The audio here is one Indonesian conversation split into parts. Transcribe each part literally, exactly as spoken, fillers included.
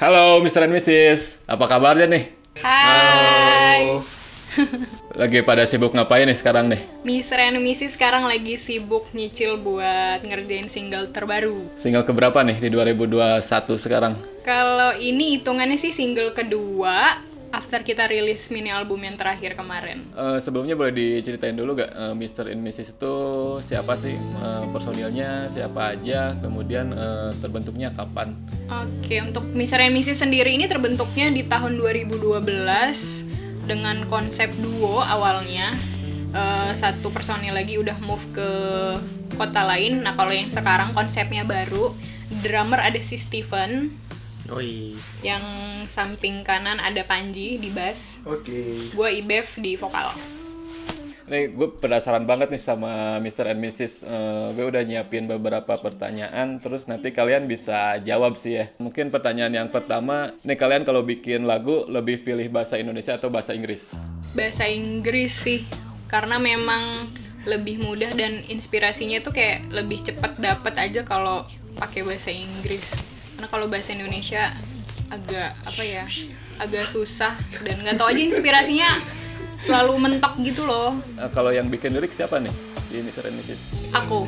Halo mister and missus, apa kabarnya nih? Hai. Lagi pada sibuk ngapain nih sekarang nih? mister and missus sekarang lagi sibuk nyicil buat ngerjain single terbaru. Single keberapa nih di dua ribu dua puluh satu sekarang? Kalau ini hitungannya sih single kedua after kita rilis mini album yang terakhir kemarin. Uh, sebelumnya boleh diceritain dulu gak uh, mister and missus itu siapa sih? Uh, personilnya siapa aja? Kemudian uh, terbentuknya kapan? Oke, untuk mister and missus sendiri ini terbentuknya di tahun dua ribu dua belas dengan konsep duo awalnya. Uh, satu personil lagi udah move ke kota lain. Nah, kalau yang sekarang konsepnya baru, drummer ada si Steven. Oi. Yang samping kanan ada Panji di bass. Oke. Okay. Gue Ibev di vokal. Nih gue penasaran banget nih sama mister and missus. Uh, gue udah nyiapin beberapa pertanyaan, terus nanti kalian bisa jawab sih ya. Mungkin pertanyaan yang pertama, nih kalian kalau bikin lagu lebih pilih bahasa Indonesia atau bahasa Inggris? Bahasa Inggris sih, karena memang lebih mudah dan inspirasinya tuh kayak lebih cepat dapat aja kalau pakai bahasa Inggris. Karena kalau bahasa Indonesia agak apa ya, agak susah dan nggak tahu aja inspirasinya selalu mentok gitu loh. Uh, kalau yang bikin lirik siapa nih di mister and missus? Aku.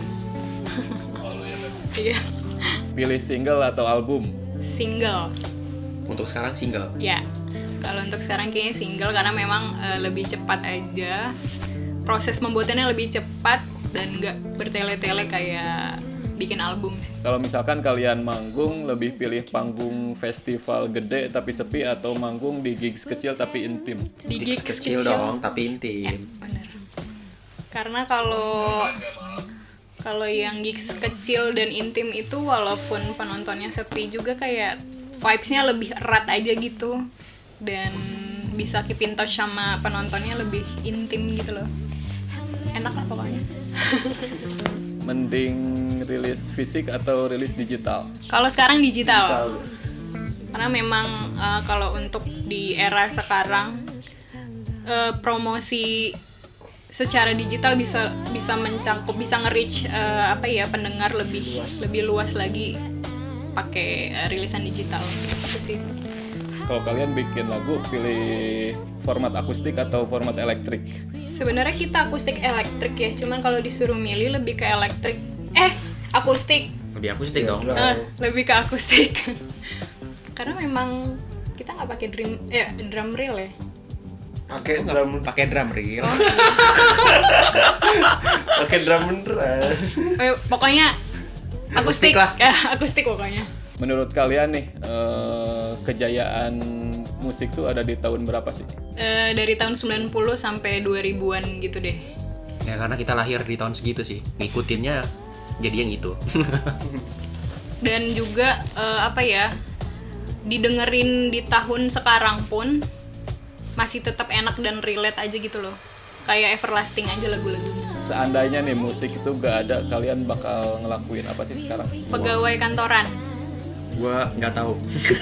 Iya. Pilih single atau album? Single. Untuk sekarang single. Ya. Kalau untuk sekarang kayaknya single karena memang uh, lebih cepat aja. Proses pembuatannya lebih cepat dan nggak bertele-tele kayak bikin album sih. Kalau misalkan kalian manggung, lebih pilih panggung festival gede tapi sepi atau manggung di gigs kecil tapi intim? Di gigs kecil, kecil dong, tapi intim. Ya, bener. Karena kalau kalau yang gigs kecil dan intim itu walaupun penontonnya sepi juga kayak vibes-nya lebih erat aja gitu dan bisa keep in touch sama penontonnya lebih intim gitu loh. Enak lah pokoknya. Mending rilis fisik atau rilis digital? Kalau sekarang digital. digital. Karena memang uh, kalau untuk di era sekarang uh, promosi secara digital bisa bisa mencakup, bisa nge-reach uh, apa ya pendengar lebih luas. lebih luas lagi pakai uh, rilisan digital. Itu sih. Kalau kalian bikin lagu, pilih format akustik atau format elektrik? Sebenarnya kita akustik elektrik ya, cuman kalau disuruh milih lebih ke elektrik. Eh, akustik. Lebih akustik dong. Uh, lebih ke akustik. Karena memang kita nggak pakai drum, ya drum reel ya. Pakai drum, pakai drum reel. Oh. Pakai drum beneran. Eh, pokoknya akustik, akustik lah. Ya, akustik pokoknya. Menurut kalian nih, eh, kejayaan musik tuh ada di tahun berapa sih? Eh, dari tahun sembilan puluh sampai dua ribuan gitu deh. Ya karena kita lahir di tahun segitu sih. Ngikutinnya jadi yang itu. Dan juga eh, apa ya? Didengerin di tahun sekarang pun masih tetap enak dan relate aja gitu loh. Kayak everlasting aja lagu-lagunya. Seandainya nih musik itu gak ada, kalian bakal ngelakuin apa sih sekarang? Pegawai kantoran. Gua nggak tahu.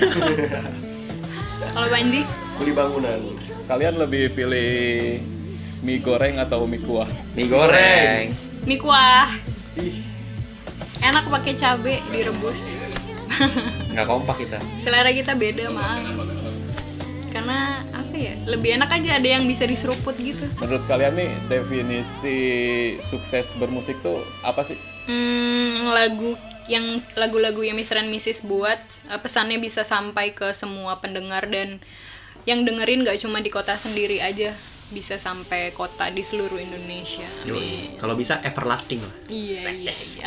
Kalau Banji? Kuli bangunan. Kalian lebih pilih mie goreng atau mie kuah? Mie goreng. Mie kuah. Ih. Enak pakai cabe direbus. Nggak kompak kita. Selera kita beda mah. Karena apa ya? Lebih enak aja ada yang bisa diseruput gitu. Menurut kalian nih definisi sukses bermusik tuh apa sih? Hmm, lagu yang lagu-lagu yang mister and missus buat pesannya bisa sampai ke semua pendengar dan yang dengerin gak cuma di kota sendiri aja, bisa sampai kota di seluruh Indonesia. Amin. Kalau bisa everlasting lah. Iya iya iya.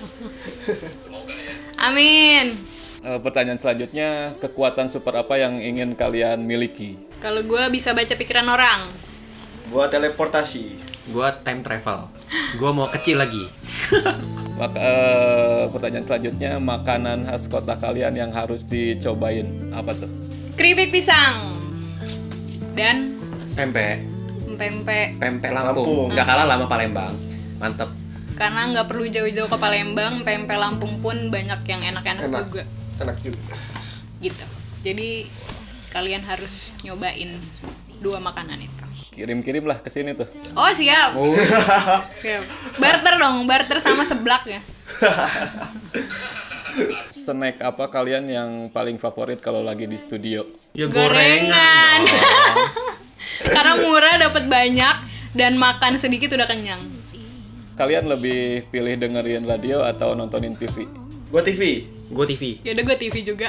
Amin. E, pertanyaan selanjutnya, kekuatan super apa yang ingin kalian miliki? Kalau gue bisa baca pikiran orang. Buat teleportasi. Gua time travel. Gua mau kecil lagi. Maka, uh, pertanyaan selanjutnya, makanan khas kota kalian yang harus dicobain apa tuh? Keripik pisang dan Pempek. pempek. Pempek Lampung. Lampung. Nggak kalah lama Palembang. Mantep. Karena nggak perlu jauh-jauh ke Palembang, pempek Lampung pun banyak yang enak-enak Enak. juga. Enak juga. Gitu. Jadi kalian harus nyobain dua makanan itu. Kirim-kirim lah ke sini tuh. Oh siap. Oh. Siap. Barter dong, barter sama seblak ya. Snack apa kalian yang paling favorit kalau lagi di studio? Ya Gorengan. gorengan. dong. Karena murah, dapat banyak, dan makan sedikit udah kenyang. Kalian lebih pilih dengerin radio atau nontonin T V? Gua T V. Gue T V. Ya udah gue T V juga.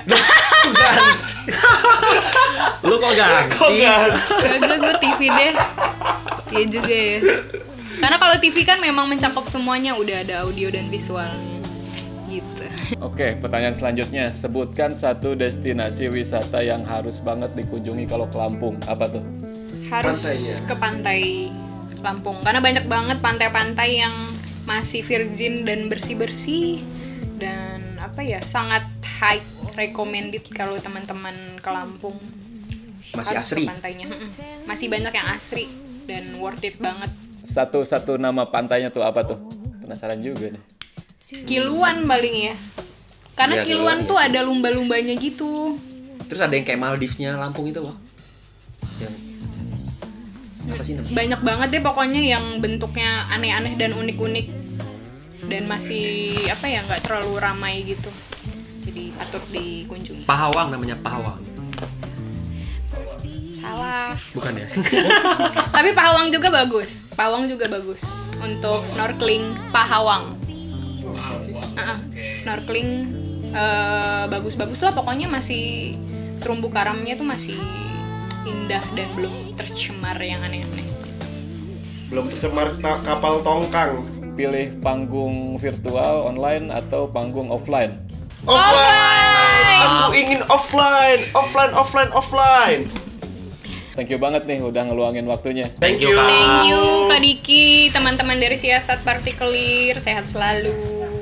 Lu kok ganti? Kok ganti? Ya gue gue T V deh. Iya juga ya. Karena kalau T V kan memang mencakup semuanya, udah ada audio dan visualnya. Gitu. Oke, pertanyaan selanjutnya. Sebutkan satu destinasi wisata yang harus banget dikunjungi kalau ke Lampung. Apa tuh? Harus Pantainya. ke pantai Lampung. Karena banyak banget pantai-pantai yang masih virgin dan bersih-bersih. Dan apa ya, sangat high recommended kalau teman-teman ke Lampung. Masih Harus asri. ke pantainya. Mm-mm. Masih banyak yang asri dan worth it banget. Satu-satu nama pantainya tuh apa tuh? Penasaran juga nih. Kiluan paling ya. Karena Iya, Kiluan Kiluan, tuh ada lumba-lumbanya gitu. Terus ada yang kayak Maldivesnya Lampung itu loh. Yang apa sih namanya? Banyak banget deh pokoknya yang bentuknya aneh-aneh dan unik-unik. Dan masih apa ya, nggak terlalu ramai gitu. Jadi patut dikunjungi. Pahawang namanya Pahawang. Salah. Bukan ya? Tapi Pahawang juga bagus. Pahawang juga bagus untuk snorkeling Pahawang. Uh-uh. Snorkeling eh, bagus-bagus lah pokoknya, masih terumbu karangnya tuh masih indah dan belum tercemar yang aneh-aneh. Belum tercemar ta- kapal tongkang. Pilih panggung virtual, online, atau panggung offline? Offline. Aku ingin offline, offline, offline, offline. Thank you banget nih udah ngeluangin waktunya. Thank you. Thank you Kak Diki, teman-teman dari Siasat Partikelir, sehat selalu.